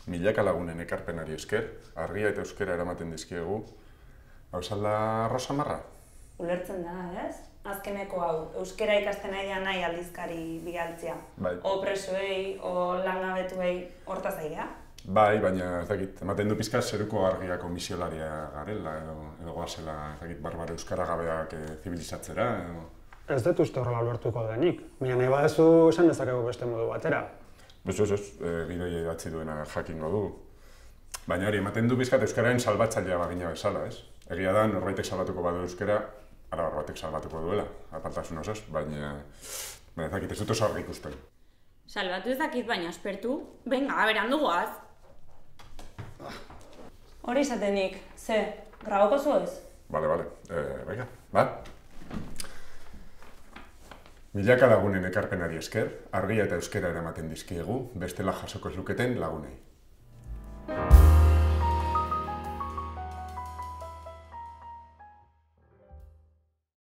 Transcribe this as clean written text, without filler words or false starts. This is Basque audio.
milaka lagunen ekarpenari esker, argia eta euskera eramaten dizkiegu. Hau da Rosa Marra? Ulertzen da, ez? Azkeneko hau, euskera ikasten nahi aldizkari bialtzia. Bai. O presoei, o langabetuei, hortaz aigea? Bai, baina ez dakit, ematen du pizka zeruko argiako misiolaria garela, edo goazela, ez dakit, barbara euskara gabeak zibilizatzera, edo... Ez dut uste horrela ulertuko denik, baina nahi badezu esan dezakegu beste modu batera. Ez, gidoia idatzi duena jakingo du. Baina hori, ematen du pizkat euskararen salbatzailea bagina bezala, ez? Egia da, norbaitek salbatuko badu euskara, arabar batek salbatuko duela, apaltasun osoz, baina ez dakit, ez dut oso argi ikusten. Salbatu ez dakit, baina aspertu, benga, berandu goaz. Hori izatenik, ze, graboko zuez? Bale, venga, ba? Milaka lagunen ekarpenari esker, argia eta euskera eramaten dizkiegu, bestela jasoko ez luketen lagunei.